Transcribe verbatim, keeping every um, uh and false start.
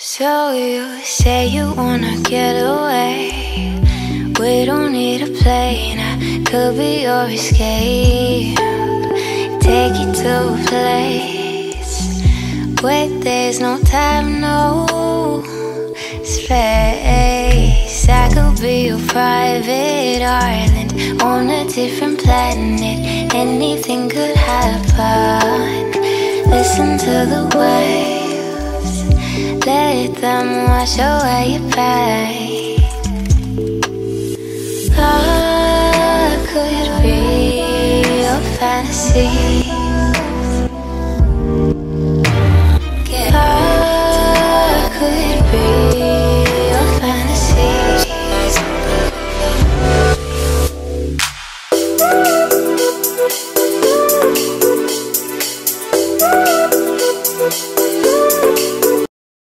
So you say you wanna get away. We don't need a plane, I could be your escape. Take you to a place where there's no time, no space. I could be your private island on a different planet. Anything could happen. Listen to the waves, let them wash away your pain. I could be your fantasy.